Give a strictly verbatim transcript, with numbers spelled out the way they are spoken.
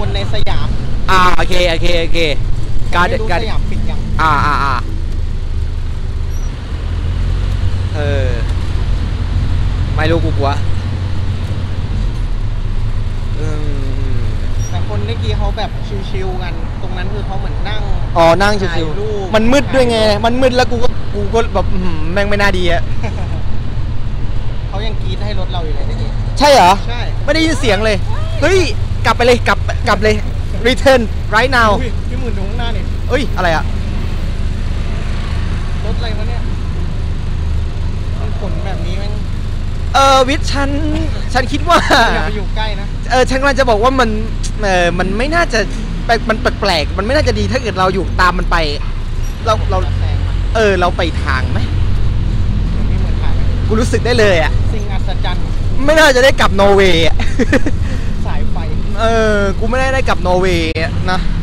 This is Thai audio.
วนในสยามอ่าโอเคโอเคโอเคการไม่รู้สยามปิดยังอ่าอ่าอ่าเออไม่รู้กูกลัวแต่คนเมื่อกี้เขาแบบชิวๆกันตรงนั้นคือเขาเหมือนนั่งอ๋อนั่งชิวๆมันมืดด้วยไงมันมืดแล้วกูก็กูก็แบบแม่งไม่น่าดีอะเขายังกรี๊ดให้รถเราอยู่เลยเมื่อกี้ใช่เหรอใช่ไม่ได้ยินเสียงเลยเฮ้ยกลับไปเลยกลับกลับเลย return right now พี่หมื่นดูข้างหน้านี่เอ้ยอะไรอะรถอะไรวะเนี่ยมันขนแบบนี้แม่งเออวิทย์ฉันฉันคิดว่าอย่าไปอยู่ใกล้นะเออฉันกำลังจะบอกว่ามันเออมันไม่น่าจะมันแปลกๆมันไม่น่าจะดีถ้าเกิดเราอยู่ตามมันไปเราเราเออเราไปทางไหมไม่เหมือนทางกูรู้สึกได้เลยอ่ะสิ่งอัศจรรย์ไม่น่าจะได้กลับนอร์เวย์อ่ะสายไฟเออกูไม่ได้ได้กลับนอร์เวย์นะ